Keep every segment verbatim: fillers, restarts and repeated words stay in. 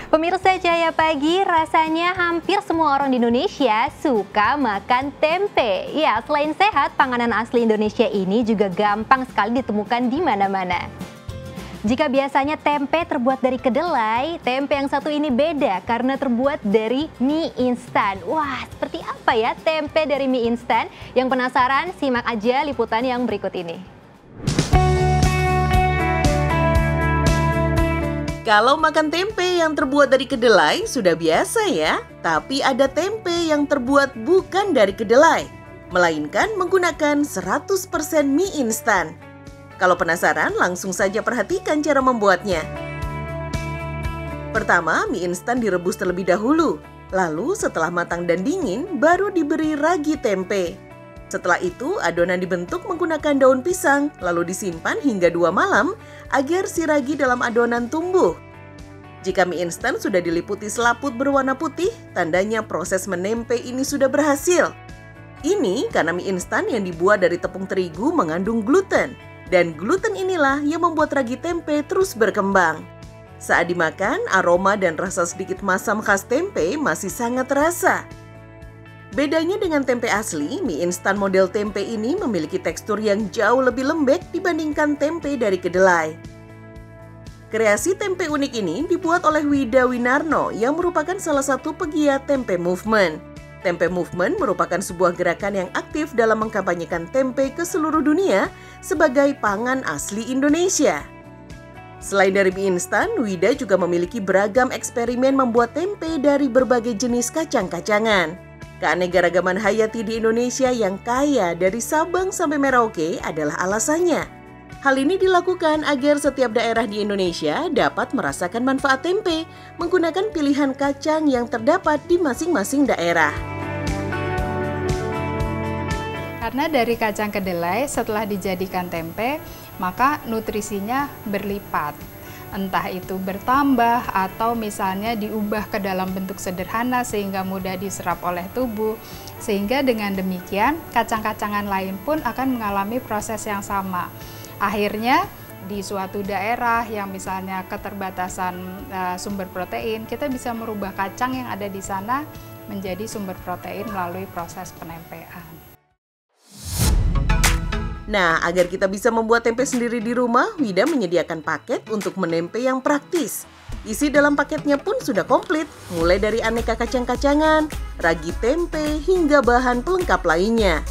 Pemirsa Jaya Pagi, rasanya hampir semua orang di Indonesia suka makan tempe. Ya, selain sehat, panganan asli Indonesia ini juga gampang sekali ditemukan di mana-mana. Jika biasanya tempe terbuat dari kedelai, tempe yang satu ini beda karena terbuat dari mie instan. Wah, seperti apa ya tempe dari mie instan? Yang penasaran, simak aja liputan yang berikut ini. Kalau makan tempe yang terbuat dari kedelai sudah biasa ya, tapi ada tempe yang terbuat bukan dari kedelai, melainkan menggunakan seratus persen mie instan. Kalau penasaran, langsung saja perhatikan cara membuatnya. Pertama, mie instan direbus terlebih dahulu, lalu setelah matang dan dingin, baru diberi ragi tempe. Setelah itu, adonan dibentuk menggunakan daun pisang, lalu disimpan hingga dua malam agar si ragi dalam adonan tumbuh. Jika mie instan sudah diliputi selaput berwarna putih, tandanya proses menempe ini sudah berhasil. Ini karena mie instan yang dibuat dari tepung terigu mengandung gluten, dan gluten inilah yang membuat ragi tempe terus berkembang. Saat dimakan, aroma dan rasa sedikit masam khas tempe masih sangat terasa. Bedanya dengan tempe asli, mie instan model tempe ini memiliki tekstur yang jauh lebih lembek dibandingkan tempe dari kedelai. Kreasi tempe unik ini dibuat oleh Wida Winarno yang merupakan salah satu pegiat tempe movement. Tempe movement merupakan sebuah gerakan yang aktif dalam mengkampanyekan tempe ke seluruh dunia sebagai pangan asli Indonesia. Selain dari mie instan, Wida juga memiliki beragam eksperimen membuat tempe dari berbagai jenis kacang-kacangan. Keanekaragaman hayati di Indonesia yang kaya dari Sabang sampai Merauke adalah alasannya. Hal ini dilakukan agar setiap daerah di Indonesia dapat merasakan manfaat tempe menggunakan pilihan kacang yang terdapat di masing-masing daerah. Karena dari kacang kedelai setelah dijadikan tempe, maka nutrisinya berlipat. Entah itu bertambah atau misalnya diubah ke dalam bentuk sederhana sehingga mudah diserap oleh tubuh. Sehingga dengan demikian kacang-kacangan lain pun akan mengalami proses yang sama. Akhirnya di suatu daerah yang misalnya keterbatasan uh, sumber protein, kita bisa merubah kacang yang ada di sana menjadi sumber protein melalui proses penempean. Nah, agar kita bisa membuat tempe sendiri di rumah, Wida menyediakan paket untuk menempe yang praktis. Isi dalam paketnya pun sudah komplit, mulai dari aneka kacang-kacangan, ragi tempe, hingga bahan pelengkap lainnya.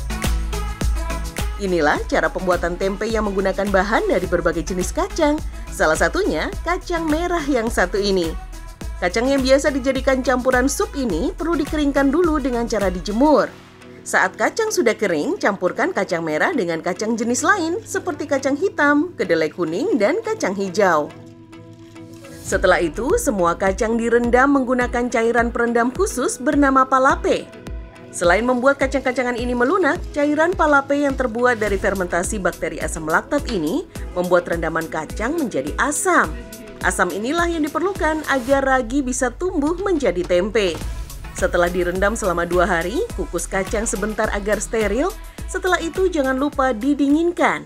Inilah cara pembuatan tempe yang menggunakan bahan dari berbagai jenis kacang, salah satunya kacang merah yang satu ini. Kacang yang biasa dijadikan campuran sup ini perlu dikeringkan dulu dengan cara dijemur. Saat kacang sudah kering, campurkan kacang merah dengan kacang jenis lain seperti kacang hitam, kedelai kuning, dan kacang hijau. Setelah itu, semua kacang direndam menggunakan cairan perendam khusus bernama palape. Selain membuat kacang-kacangan ini melunak, cairan palape yang terbuat dari fermentasi bakteri asam laktat ini membuat rendaman kacang menjadi asam. Asam inilah yang diperlukan agar ragi bisa tumbuh menjadi tempe. Setelah direndam selama dua hari, kukus kacang sebentar agar steril. Setelah itu jangan lupa didinginkan.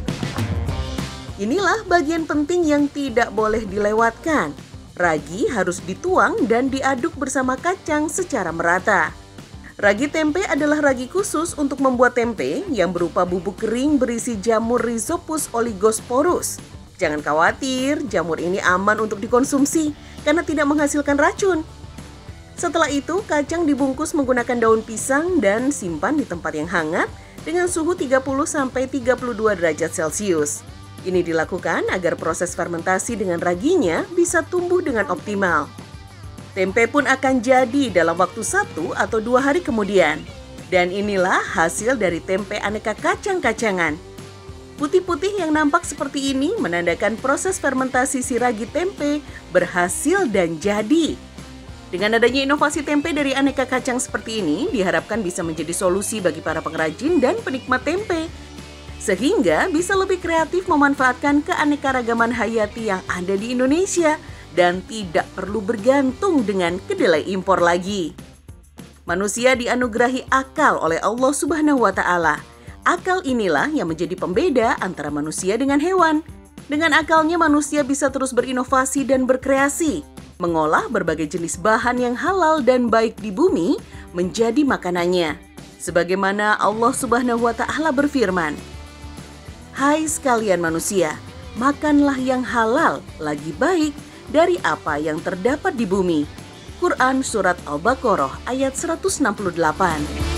Inilah bagian penting yang tidak boleh dilewatkan. Ragi harus dituang dan diaduk bersama kacang secara merata. Ragi tempe adalah ragi khusus untuk membuat tempe yang berupa bubuk kering berisi jamur Rhizopus oligosporus. Jangan khawatir, jamur ini aman untuk dikonsumsi karena tidak menghasilkan racun. Setelah itu, kacang dibungkus menggunakan daun pisang dan simpan di tempat yang hangat dengan suhu tiga puluh sampai tiga puluh dua derajat Celcius. Ini dilakukan agar proses fermentasi dengan raginya bisa tumbuh dengan optimal. Tempe pun akan jadi dalam waktu satu atau dua hari kemudian. Dan inilah hasil dari tempe aneka kacang-kacangan. Putih-putih yang nampak seperti ini menandakan proses fermentasi si ragi tempe berhasil dan jadi. Dengan adanya inovasi tempe dari aneka kacang seperti ini, diharapkan bisa menjadi solusi bagi para pengrajin dan penikmat tempe. Sehingga bisa lebih kreatif memanfaatkan keanekaragaman hayati yang ada di Indonesia dan tidak perlu bergantung dengan kedelai impor lagi. Manusia dianugerahi akal oleh Allah Subhanahu wa Ta'ala. Akal inilah yang menjadi pembeda antara manusia dengan hewan. Dengan akalnya manusia bisa terus berinovasi dan berkreasi. mengolah berbagai jenis bahan yang halal dan baik di bumi menjadi makanannya. Sebagaimana Allah Subhanahu wa Ta'ala berfirman, "Hai sekalian manusia, makanlah yang halal lagi baik dari apa yang terdapat di bumi." Quran Surat Al-Baqarah ayat seratus enam puluh delapan.